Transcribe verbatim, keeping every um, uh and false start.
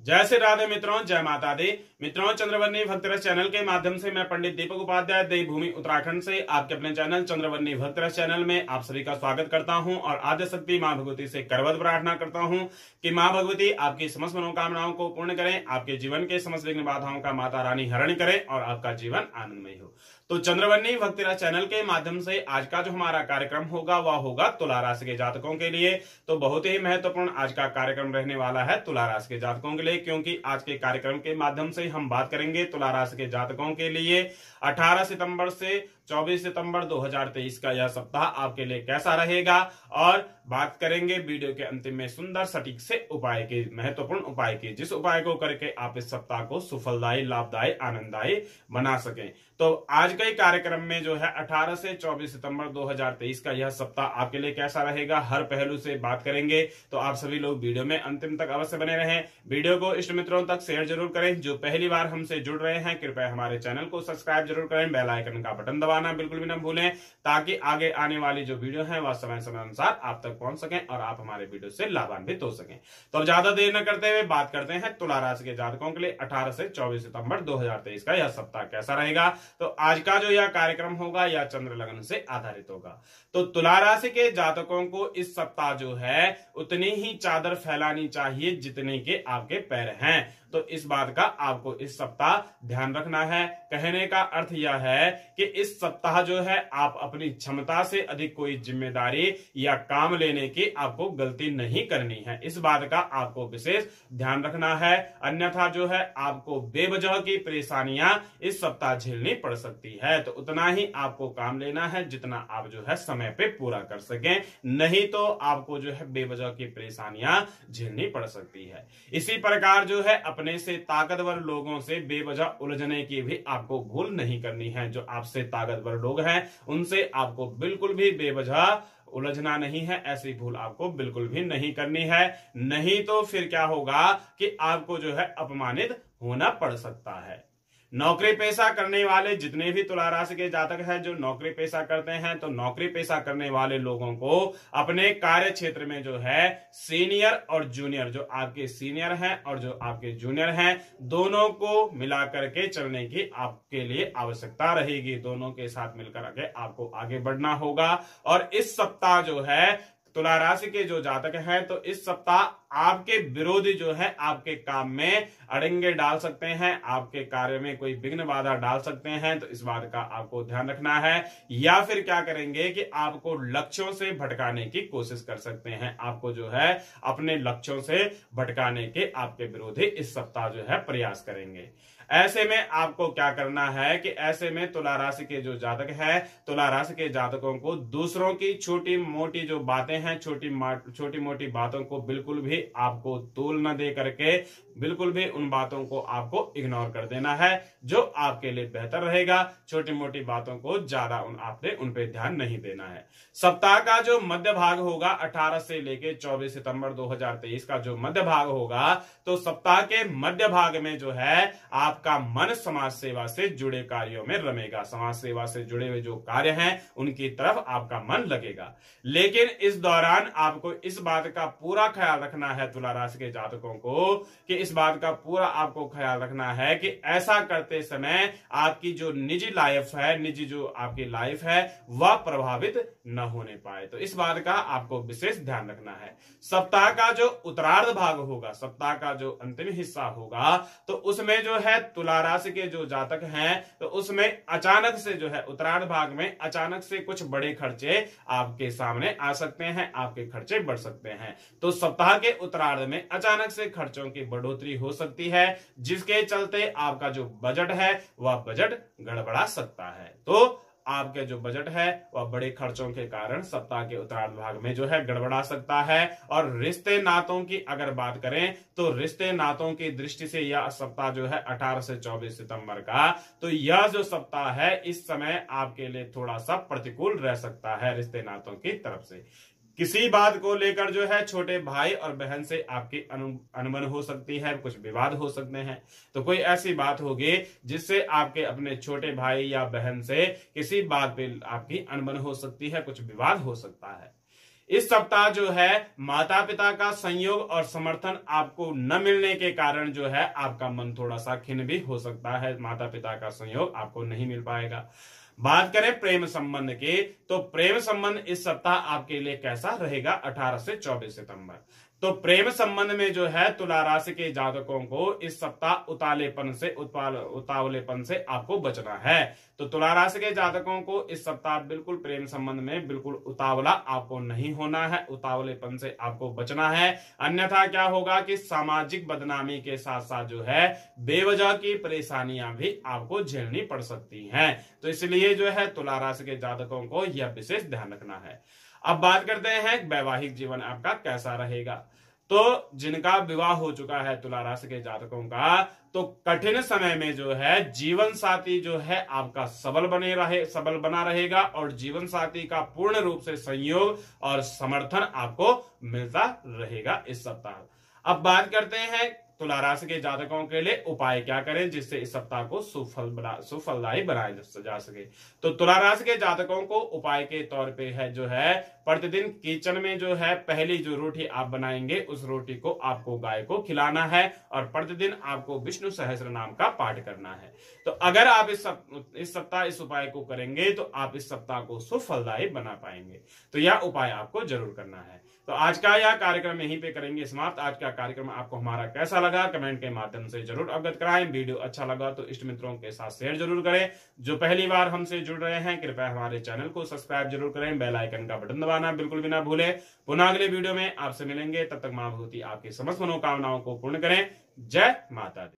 जय श्री राधे मित्रों, जय माता दी। मित्रों, चंद्रवन्नी भक्तरस चैनल के माध्यम से मैं पंडित दीपक उपाध्याय देवभूमि उत्तराखंड से आपके अपने चैनल चंद्रवन्नी भक्तरस चैनल में आप सभी का स्वागत करता हूं और आद्य शक्ति मां भगवती से करवत प्रार्थना करता हूं कि मां भगवती आपकी समस्त मनोकामनाओं को पूर्ण करें, आपके जीवन के समस्त विघ्न बाधाओं का माता रानी हरण करें और आपका जीवन आनंदमय हो। तो चंद्रवन्नी भक्तरस चैनल के माध्यम से आज का जो हमारा कार्यक्रम होगा वह होगा तुला राशि के जातकों के लिए। तो बहुत ही महत्वपूर्ण आज का कार्यक्रम रहने वाला है तुला राशि के जातकों के लिए, क्योंकि आज के कार्यक्रम के माध्यम से हम बात करेंगे तुला राशि के जातकों के लिए अठारह सितंबर से चौबीस सितंबर दो हज़ार तेईस का यह सप्ताह आपके लिए कैसा रहेगा, और बात करेंगे वीडियो के अंतिम में सुंदर सटीक से उपाय के, महत्वपूर्ण उपाय के, जिस उपाय को करके आप इस सप्ताह को सुफलदायी, लाभदायी, आनंददायी बना सकें। तो आज के कार्यक्रम में जो है अठारह से चौबीस सितंबर दो हज़ार तेईस का यह सप्ताह आपके लिए कैसा रहेगा, हर पहलू से बात करेंगे। तो आप सभी लोग वीडियो में अंतिम तक अवश्य बने रहें। वीडियो को इष्ट मित्रों तक शेयर जरूर करें। जो पहली बार हमसे जुड़ रहे हैं कृपया हमारे चैनल को सब्सक्राइब जरूर करें, बेल आइकन का बटन दबाना बिल्कुल भी न भूलें, ताकि आगे आने वाली जो वीडियो है वह समय समय अनुसार आप तक पहुंच सकें और आप हमारे वीडियो से लाभान्वित हो सकें। तो ज्यादा देर न करते हुए बात करते हैं तुला राशि के जातकों के लिए अठारह से चौबीस सितंबर दो हज़ार तेईस का यह सप्ताह कैसा रहेगा। तो आज का जो यह कार्यक्रम होगा यह चंद्र लग्न से आधारित होगा। तो तुला राशि के जातकों को इस सप्ताह जो है उतनी ही चादर फैलानी चाहिए जितने के आपके पैर हैं। तो इस बात का आपको इस सप्ताह ध्यान रखना है। कहने का अर्थ यह है कि इस सप्ताह जो है आप अपनी क्षमता से अधिक कोई जिम्मेदारी या काम लेने की आपको गलती नहीं करनी है। इस बात का आपको विशेष ध्यान रखना है, अन्यथा जो है आपको बेवजह की परेशानियां इस सप्ताह झेलनी पड़ सकती है। तो उतना ही आपको काम लेना है जितना आप जो है समय पे पूरा कर सकें, नहीं तो आपको जो है बेवजह की परेशानियां झेलनी पड़ सकती है। इसी प्रकार जो है अपने से ताकतवर लोगों से बेवजह उलझने की भी आपको भूल नहीं करनी है। जो आपसे ताकतवर लोग हैं उनसे आपको बिल्कुल भी बेवजह उलझना नहीं है, ऐसी भूल आपको बिल्कुल भी नहीं करनी है। नहीं तो फिर क्या होगा कि आपको जो है अपमानित होना पड़ सकता है। नौकरी पेशा करने वाले जितने भी तुला राशि के जातक हैं जो नौकरी पेशा करते हैं, तो नौकरी पेशा करने वाले लोगों को अपने कार्य क्षेत्र में जो है सीनियर और जूनियर, जो आपके सीनियर हैं और जो आपके जूनियर हैं, दोनों को मिलाकर के चलने की आपके लिए आवश्यकता रहेगी। दोनों के साथ मिलकर के आपको आगे बढ़ना होगा। और इस सप्ताह जो है तुला राशि के जो जातक हैं, तो इस सप्ताह आपके विरोधी जो है आपके काम में अड़ंगे डाल सकते हैं, आपके कार्य में कोई विघ्न बाधा डाल सकते हैं। तो इस बात का आपको ध्यान रखना है। या फिर क्या करेंगे कि आपको लक्ष्यों से भटकाने की कोशिश कर सकते हैं। आपको जो है अपने लक्ष्यों से भटकाने के आपके विरोधी इस सप्ताह जो है प्रयास करेंगे। ऐसे में आपको क्या करना है कि ऐसे में तुला राशि के जो जातक है, तुला राशि के जातकों को दूसरों की छोटी मोटी जो बातें हैं, छोटी छोटी मोटी बातों को बिल्कुल भी आपको तूल न दे करके बिल्कुल भी उन बातों को आपको इग्नोर कर देना है, जो आपके लिए बेहतर रहेगा। छोटी मोटी बातों को ज्यादा उन आपने उन पे ध्यान नहीं देना है। सप्ताह का जो मध्य भाग होगा अठारह से लेके चौबीस सितंबर दो हज़ार तेईस का जो मध्य भाग होगा, तो सप्ताह के मध्य भाग में जो है आपका मन समाज सेवा से जुड़े कार्यों में रमेगा। समाज सेवा से जुड़े हुए जो कार्य हैं उनकी तरफ आपका मन लगेगा। लेकिन इस दौरान आपको इस बात का पूरा ख्याल रखना है तुला राशि के जातकों को, कि इस बात का पूरा आपको ख्याल रखना है कि ऐसा करते समय आपकी जो निजी लाइफ है, निजी जो आपकी लाइफ है वह प्रभावित न होने पाए। तो इस बात का आपको विशेष ध्यान रखना है। सप्ताह का जो उत्तरार्ध भाग होगा, सप्ताह का जो अंतिम हिस्सा होगा, तो उसमें जो है तुला राशि के जो जातक हैं, तो उसमें अचानक से जो है उत्तरार्ध भाग में अचानक से कुछ बड़े खर्चे आपके सामने आ सकते हैं, आपके खर्चे बढ़ सकते हैं। तो सप्ताह के उत्तरार्ध में अचानक से खर्चों की बढ़ोतरी हो सकती है, जिसके चलते आपका जो बजट है वह बजट गड़बड़ा सकता है। तो आपके जो बजट है वह बड़े खर्चों के कारण सप्ताह के उत्तरार्ध भाग में जो है गड़बड़ा सकता है। और रिश्ते नातों की अगर बात करें, तो रिश्ते नातों की दृष्टि से यह सप्ताह जो है अठारह से चौबीस सितंबर का, तो यह जो सप्ताह है इस समय आपके लिए थोड़ा सा प्रतिकूल रह सकता है रिश्ते नातों की तरफ से। किसी बात को लेकर जो है छोटे भाई और बहन से आपकी अनबन हो सकती है, कुछ विवाद हो सकते हैं। तो कोई ऐसी बात होगी जिससे आपके अपने छोटे भाई या बहन से किसी बात पे आपकी अनबन हो सकती है, कुछ विवाद हो सकता है। इस सप्ताह जो है माता पिता का संयोग और समर्थन आपको न मिलने के कारण जो है आपका मन थोड़ा सा खिन्न भी हो सकता है। माता पिता का संयोग आपको नहीं मिल पाएगा। बात करें प्रेम संबंध की, तो प्रेम संबंध इस सप्ताह आपके लिए कैसा रहेगा अठारह से चौबीस सितंबर। तो प्रेम संबंध में जो है तुला राशि के जातकों को इस सप्ताह उतालेपन से उतावल उतावलेपन से आपको बचना है। तो तुला राशि के जातकों को इस सप्ताह बिल्कुल प्रेम संबंध में बिल्कुल उतावला आपको नहीं होना है, उतावलेपन से आपको बचना है। अन्यथा क्या होगा कि सामाजिक बदनामी के साथ साथ जो है बेवजह की परेशानियां भी आपको झेलनी पड़ सकती हैं। तो इसलिए जो है तुला राशि के जातकों को यह विशेष ध्यान रखना है। अब बात करते हैं वैवाहिक जीवन आपका कैसा रहेगा। तो जिनका विवाह हो चुका है तुला राशि के जातकों का, तो कठिन समय में जो है जीवन साथी जो है आपका सबल बने रहे सबल बना रहेगा और जीवन साथी का पूर्ण रूप से सहयोग और समर्थन आपको मिलता रहेगा इस सप्ताह। अब बात करते हैं तुला राशि के जातकों के लिए उपाय क्या करें जिससे इस सप्ताह को सुफल बना सुफलदायी बनाया जा सके। तो तुला राशि के जातकों को उपाय के तौर पे है जो है प्रतिदिन किचन में जो है पहली जो रोटी आप बनाएंगे उस रोटी को आपको गाय को खिलाना है और प्रतिदिन आपको विष्णु सहस्त्र नाम का पाठ करना है। तो अगर आप इस सप, इस सप्ताह इस उपाय को करेंगे तो आप इस सप्ताह को सुफलदायी बना पाएंगे। तो यह उपाय आपको जरूर करना है। तो आज का यह कार्यक्रम यहीं पे करेंगे समाप्त। आज का कार्यक्रम आपको हमारा कैसा लगा कमेंट के माध्यम से जरूर अवगत कराएं। वीडियो अच्छा लगा तो इष्ट मित्रों के साथ शेयर जरूर करें। जो पहली बार हमसे जुड़ रहे हैं कृपया हमारे चैनल को सब्सक्राइब जरूर करें, बेल आइकन का बटन दबाना बिल्कुल भी ना भूलें। पुनः अगले वीडियो में आपसे मिलेंगे, तब तक मां भगवती आपकी समस्त मनोकामनाओं को पूर्ण करें। जय माता दी।